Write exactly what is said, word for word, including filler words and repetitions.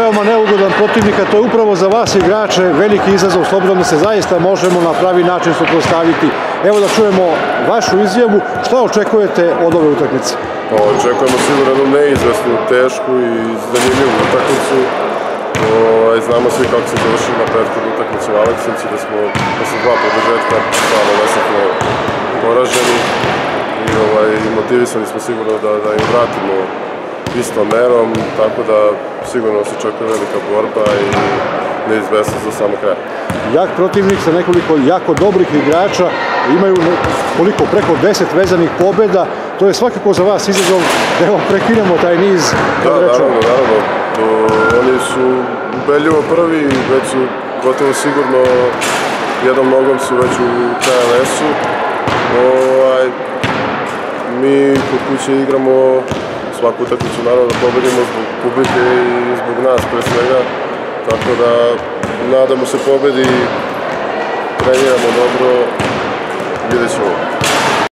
veoma neugodan protivnik, a to je upravo za vas igrače veliki izazov, s obzirom da se zaista možemo na pravi način suprotstaviti. Evo da čujemo vašu izjavu, šta očekujete od ove utakmice? Očekujemo sigurno jednu neizvesnu, tešku i zanimljivu utakmicu. Znamo svi kako se završili na prethodnu utakmicu u Aleksincu, da smo posle dva produžetka stvarno nesretno poraženi i motivisani smo sigurno da im vratimo istom merom, tako da sigurno se očekuje velika borba i neizvesnost do samog kraja. Jak protivnik sa nekoliko jako dobrih igrača, imaju koliko, preko deset vezanih pobjeda, to je svakako za vas izazov da evo prekinemo taj niz. Da, naravno, naravno. Oni su ubedljivo prvi, već su gotovo sigurno jednom nogom su već u K L S-u. Mi kod kuće igramo svaku utakmicu, naravno da pobedimo zbog publike i zbog nas pre svega, tako da nadamo se pobedi, treniramo dobro